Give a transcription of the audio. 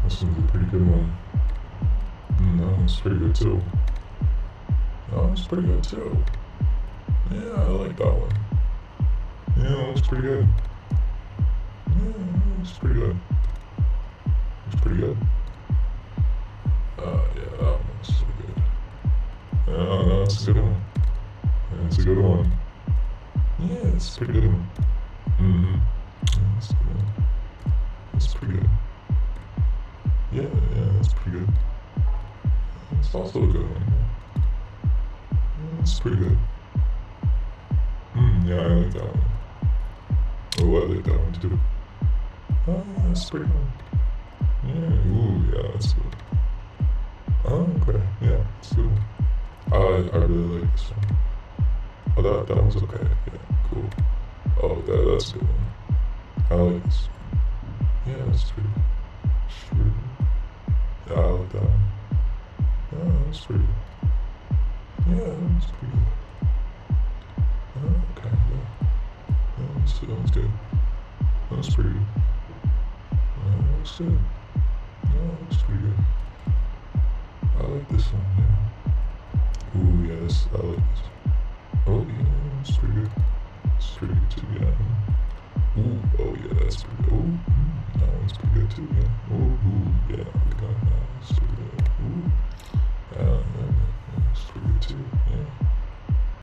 This one's a pretty good one. That one's pretty good too. That one's pretty good too. Yeah, I like that one. Yeah, that looks pretty good. Yeah, that looks pretty good. Looks pretty good. Yeah, that one looks so good. No, it's a good one. Yeah, it's a good one. Yeah, it's a pretty good one. Mm-hmm. Yeah, that's a good one. That's pretty good. Yeah, that's pretty good. It's also a good one. Yeah, it's pretty good. Yeah, I like that one. Oh, I like that one too. Oh, that's pretty good. Yeah, ooh, yeah, that's good. Oh, okay, yeah, it's good. I really like this one. Oh, that one's okay. Yeah, cool. Oh, that's a good one. I like this one. Yeah, that's pretty good. Pretty good. Yeah, I like that one. Yeah, that's pretty good. Yeah, that's pretty good. Oh, okay, yeah. That one's good. That's pretty good. That looks good. That looks pretty good. I like this one, yeah. Ooh, yes, I like this one. Oh, yeah, it's pretty good. It's pretty good too, yeah. Ooh, oh, yeah, that's pretty good. Ooh, that one's pretty good too, yeah. Ooh, yeah, we got that. That's pretty good. Ooh, yeah, that's pretty good too.